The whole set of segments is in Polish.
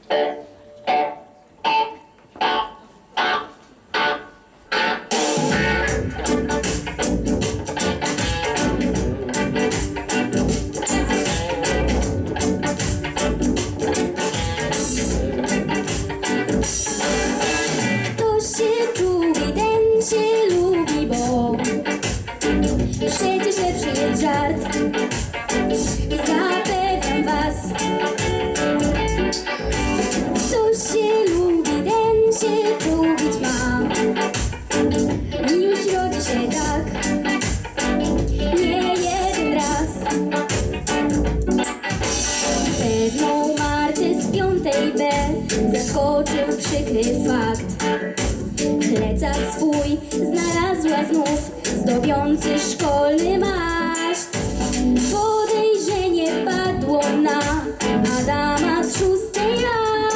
Kto się lubi, ten się lubi, bo przecież lepszy jest żart. Zapewniam was. Kto się lubi, ten się lubić ma. Miłość rodzi się tak, nie jeden raz. Pewną Martę z 5B zaskoczył przykry fakt. Plecak swój znalazła znów, zdobiący szkolny maszt. Podejrzenie padło na Adama z 6A.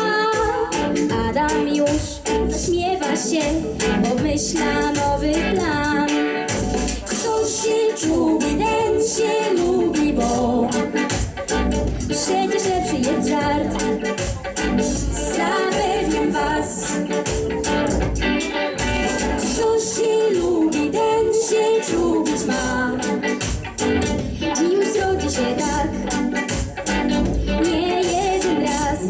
Adam już zaśmiewa się, obmyśla nowy plan. Kto się lubi, ten się lubi, bo przecież lepszy jest żart. Zapewniam was. Kto się lubi, ten się lubić ma. Miłość rodzi się tak, nie jeden raz.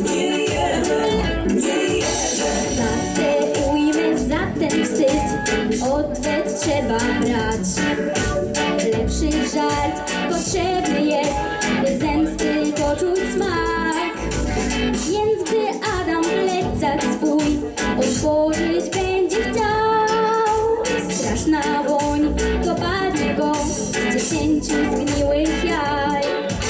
Za tę ujmę, za ten wstyd odwet trzeba brać. Lepszy żart potrzebny jest, by zemsty poczuć smak. Więc gdy Adam plecak swój otworzyć będzie chciał, straszna woń dopadnie go z 10 zgniłych jaj.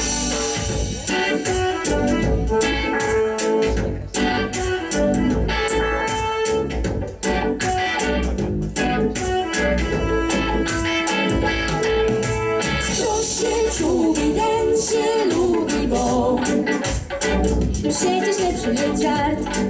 Kto się lubi, ten się lubi, bo przecież lepszy jest żart.